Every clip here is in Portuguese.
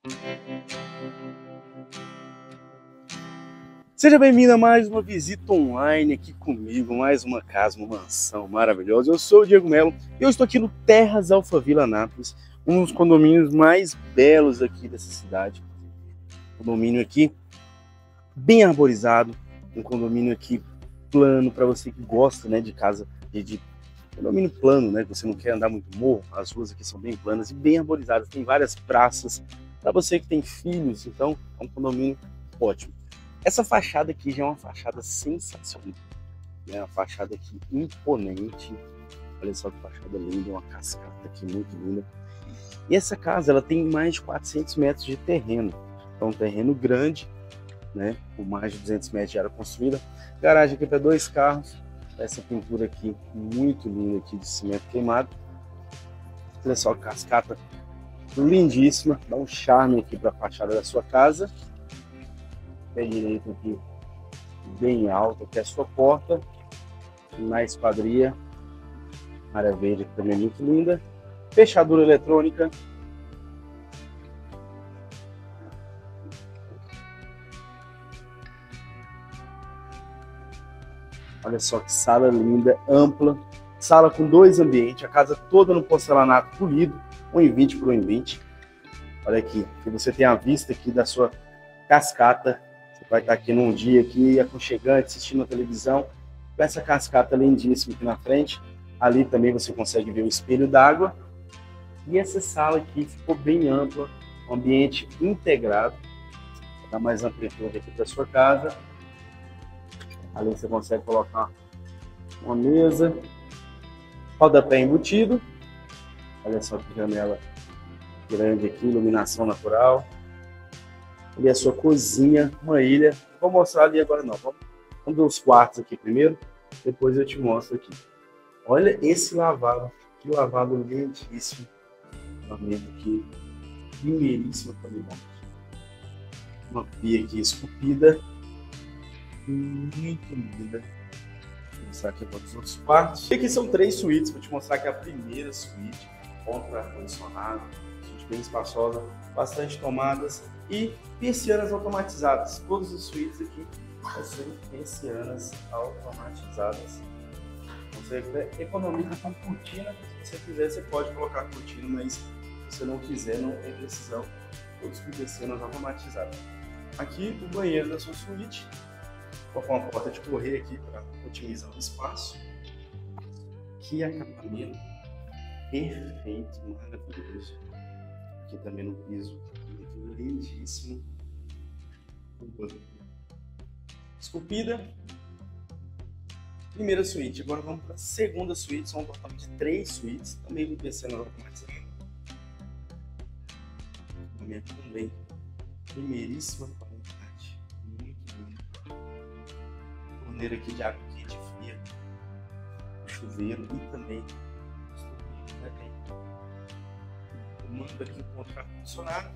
Seja bem-vindo a mais uma visita online aqui comigo, mais uma casa, uma mansão maravilhosa. Eu sou o Diego Melo e eu estou aqui no Terras Alphaville Anápolis, um dos condomínios mais belos aqui dessa cidade. Condomínio aqui bem arborizado, um condomínio aqui plano para você que gosta, né, de casa de condomínio plano, né, que você não quer andar muito morro. As ruas aqui são bem planas e bem arborizadas, tem várias praças para você que tem filhos, então é um condomínio ótimo. Essa fachada aqui já é uma fachada sensacional, né? Uma fachada aqui imponente. Olha só que fachada linda, uma cascata aqui muito linda. E essa casa ela tem mais de 400 metros de terreno. É um terreno grande, né? Com mais de 200 metros de área construída. Garagem aqui para 2 carros. Essa pintura aqui muito linda aqui de cimento queimado. Olha só a cascata lindíssima. Dá um charme aqui para a fachada da sua casa. Pé direito aqui bem alto, aqui é a sua porta, na esquadria, área verde que também é muito linda, fechadura eletrônica, olha só que sala linda, ampla, sala com 2 ambientes, a casa toda no porcelanato polido, 1,20 por 1,20, olha aqui, que você tem a vista aqui da sua cascata. Você vai estar aqui num dia aqui aconchegante, assistindo a televisão, com essa cascata lindíssima aqui na frente. Ali também você consegue ver o espelho d'água. E essa sala aqui ficou bem ampla, um ambiente integrado. Vou dar mais amplitude aqui para sua casa. Ali você consegue colocar uma mesa, rodapé embutido. Olha só que janela grande aqui, iluminação natural. Ali a sua cozinha, uma ilha. Vou mostrar ali agora não. Vamos ver os quartos aqui primeiro, depois eu te mostro aqui. Olha esse lavabo, que lavabo lindíssimo. Lavamento aqui, primeiríssima qualidade. Uma pia aqui esculpida, muito linda. Vou mostrar aqui para os outros quartos. E aqui são 3 suítes, vou te mostrar aqui a primeira suíte, ponto para ar-condicionado, suíte bem espaçosa, bastante tomadas e persianas automatizadas. Todas as suítes aqui possuem persianas automatizadas. Você economiza com cortina. Se você quiser, você pode colocar cortina, mas se você não quiser, não tem precisão. Todos com persianas automatizadas. Aqui o banheiro da sua suíte. Vou colocar uma porta de correr aqui para otimizar o espaço. Que acabamento perfeito, maravilhoso. Aqui também no piso, lindíssimo. Esculpida. Primeira suíte. Agora vamos para a segunda suíte. São totalmente 3 suítes, também com persianas automatizadas. Também primeiríssima qualidade, muito lindo. Torneira aqui de água quente e fria, chuveiro e também comando aqui com o ar-condicionado.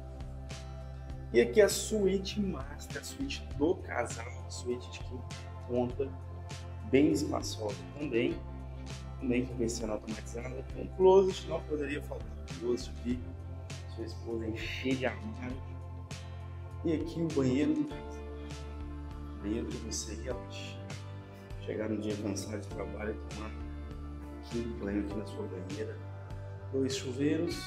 E aqui a suíte master, a suíte do casal, a suíte de ponta, bem espaçosa também com persiana automatizada, com closet, não poderia faltar closet aqui, sua esposa encher de armário. E aqui o banheiro do casal, banheiro que você relaxa, chegar no dia cansado de trabalho e tomar aquele banho aqui na sua banheira, 2 chuveiros,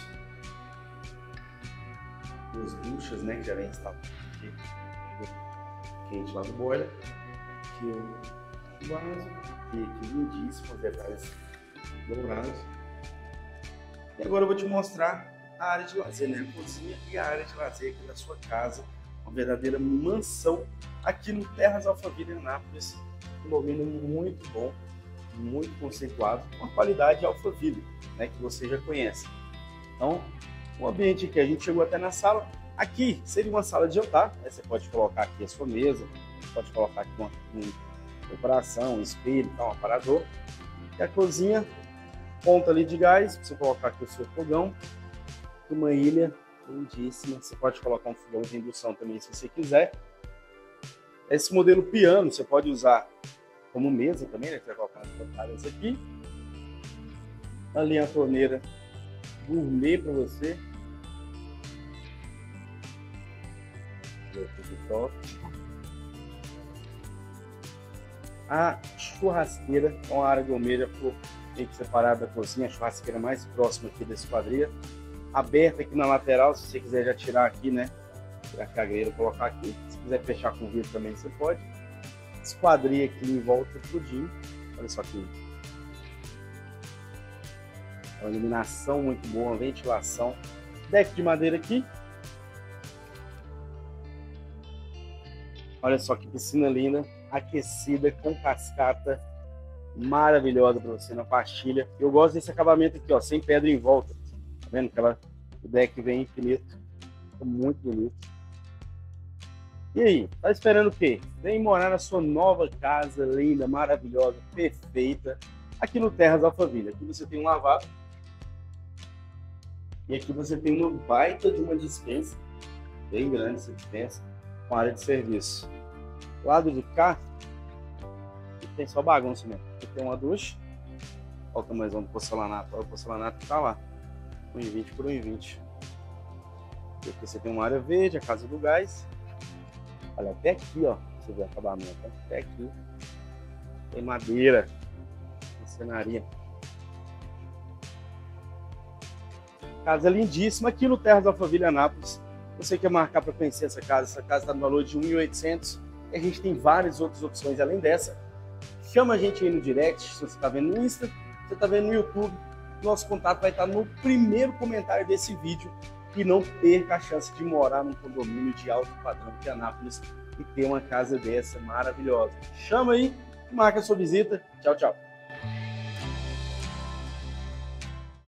2 duchas, né, que já vem instalado aqui, quente lá do boiler, aqui o vaso, e aqui lindíssimo, os detalhes dourados. E agora eu vou te mostrar a área de lazer, né, a cozinha e a área de lazer aqui da sua casa, uma verdadeira mansão aqui no Terras Alphaville Anápolis, um condomínio muito bom, muito conceituado, com a qualidade Alphaville, né, que você já conhece. Então, o ambiente aqui, a gente chegou até na sala. Aqui seria uma sala de jantar, né? Você pode colocar aqui a sua mesa, pode colocar aqui uma decoração, um espelho, um aparador. E a cozinha, ponta ali de gás, você colocar aqui o seu fogão, uma ilha lindíssima. Você pode colocar um fogão de indução também, se você quiser. Esse modelo piano você pode usar como mesa também, né? Você vai colocar as pantalhas aqui. Ali a torneira gourmet para você. Tudo top. A churrasqueira com a área gourmet já ficou meio que separada da cozinha, a churrasqueira mais próxima aqui da esquadria. Aberta aqui na lateral, se você quiser já tirar aqui, né? Tirar a cagueira e colocar aqui. Se quiser fechar com vidro também você pode. Esquadria aqui em volta tudinho. Olha só aqui. Uma iluminação muito boa, uma ventilação. Deck de madeira aqui. Olha só que piscina linda, aquecida, com cascata, maravilhosa para você na pastilha. Eu gosto desse acabamento aqui, ó, sem pedra em volta. Tá vendo? O deck vem infinito. Fica muito bonito. E aí, tá esperando o quê? Vem morar na sua nova casa, linda, maravilhosa, perfeita, aqui no Terras Alphaville. Aqui você tem um lavabo. E aqui você tem uma baita de uma despensa, bem grande essa despensa, com área de serviço. Lado de cá, tem só bagunça mesmo. Aqui tem uma ducha. Olha o tamanho do porcelanato. Olha o porcelanato que tá lá. 1,20 por 1,20. E aqui você tem uma área verde, a casa do gás. Olha, até aqui, ó. Você vê o acabamento. Até aqui. Tem madeira. Cenaria. Casa lindíssima aqui no Terras Alphaville, Anápolis. Você quer marcar para conhecer essa casa está no valor de 1.800. E a gente tem várias outras opções além dessa. Chama a gente aí no direct, se você está vendo no Insta, se você está vendo no YouTube. Nosso contato vai estar no primeiro comentário desse vídeo. E não perca a chance de morar num condomínio de alto padrão de Anápolis e ter uma casa dessa maravilhosa. Chama aí, marca a sua visita. Tchau, tchau.